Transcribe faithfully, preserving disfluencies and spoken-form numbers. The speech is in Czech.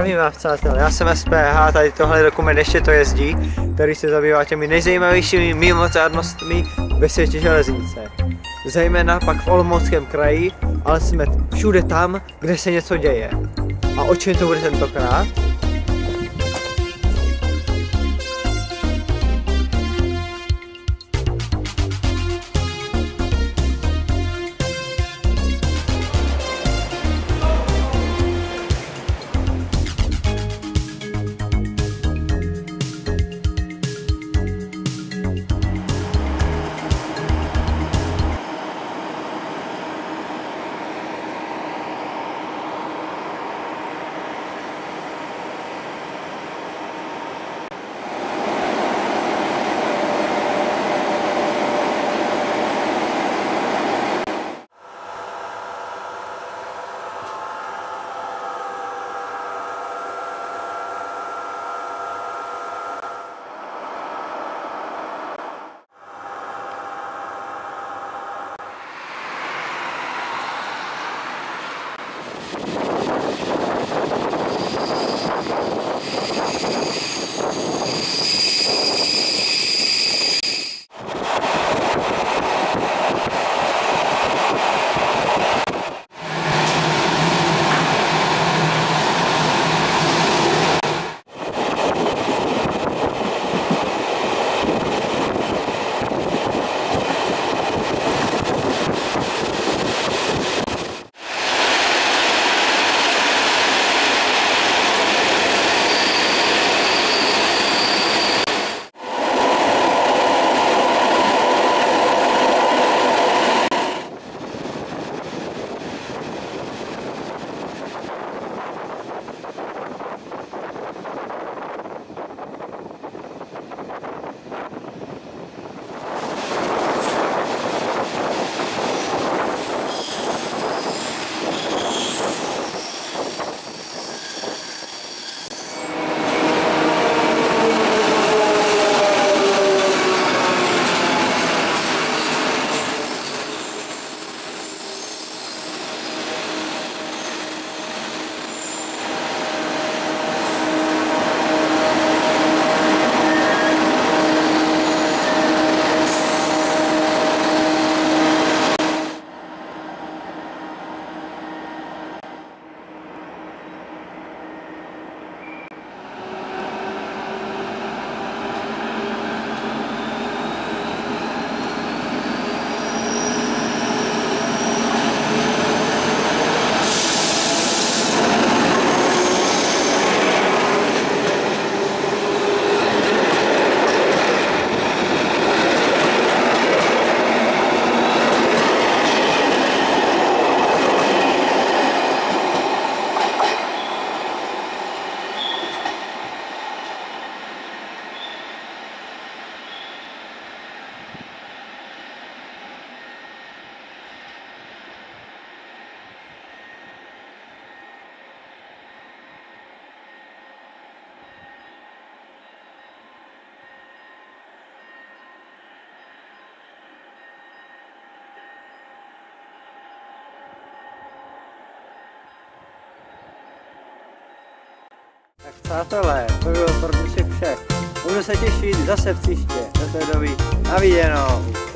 Zdravím vás, přátelé, já jsem S P H, tady tohle je dokument Ještě to jezdí, který se zabývá těmi nejzajímavějšími mimořádnostmi ve světě železnice. Zejména pak v Olomouckém kraji, ale jsme všude tam, kde se něco děje. A o čem to bude tentokrát? Tak přátelé, to bylo pro dnešek vše. Budu se těšit zase příště. Do té doby. Na viděnou.